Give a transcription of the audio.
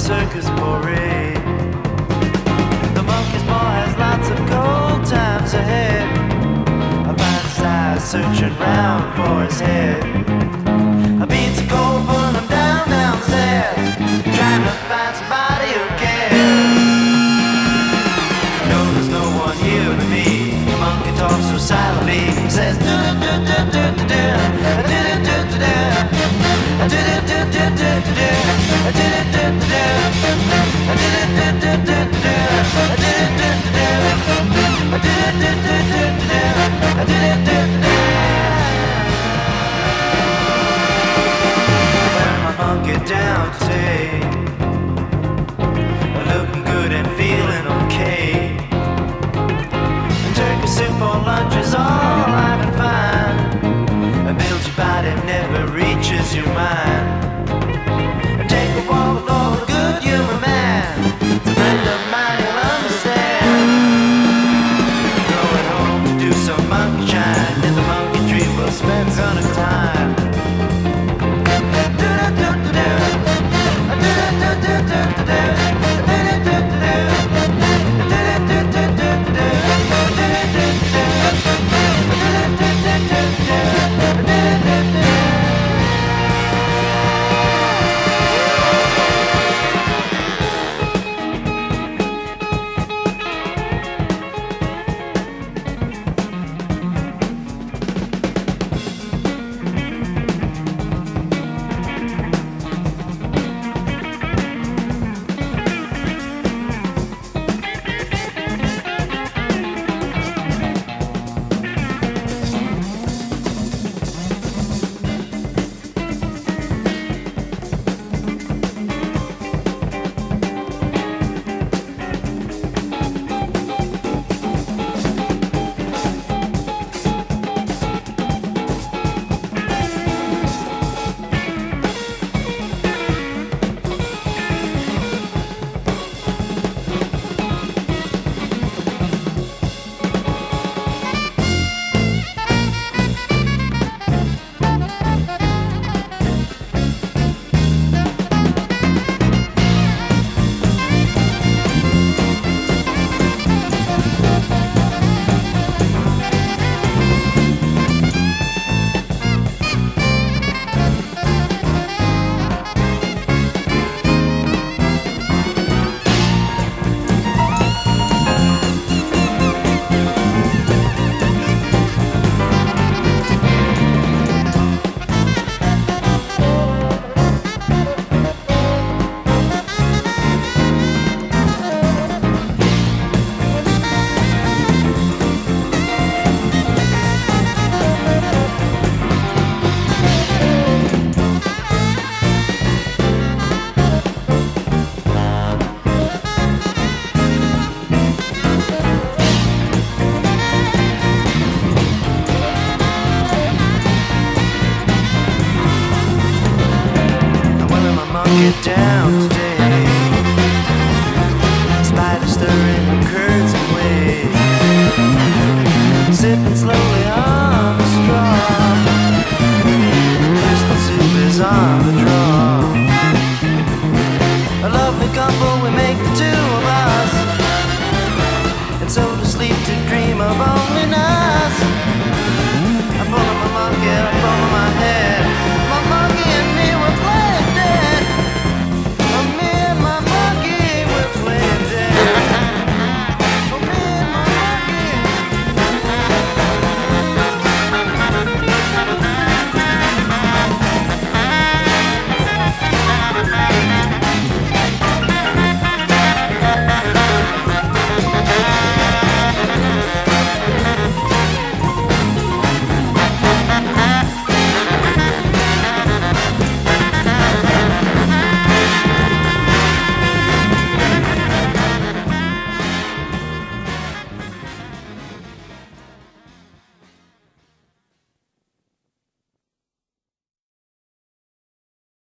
circus parade. The monkey's paw has lots of cold times ahead. I find his eyes searching round for his head. I beat the cold, pulling him downstairs, trying to find somebody who cares. No, there's no one here with me. The monkey talks so silently. He says do do do do do do do do do do do. I did it, did it, did it, did it. I did it, did it, did it. I did it, did it, did it, did it. I did it, did it, did it. I did it, did it, did it, did it. I did it, did it, did it. Wearing my monkey down today, looking good and feeling okay. Turkey soup for lunch is all I can find. Builds your body, never reaches your mind. Take a walk with all the good human man. It's a friend of mine, you'll understand. Going home to do some monkey shine. In the monkey tree we'll spend some time. Get down